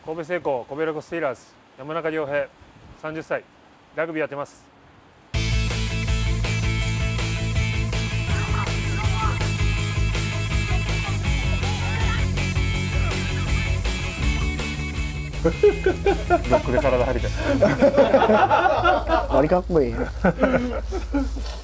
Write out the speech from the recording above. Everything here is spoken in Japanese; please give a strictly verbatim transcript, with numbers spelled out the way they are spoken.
神戸製鋼神戸ラコステイラーズ山中亮平さんじゅっさいラグビーやってます。ロックで体張りたい。 割りかっこいい。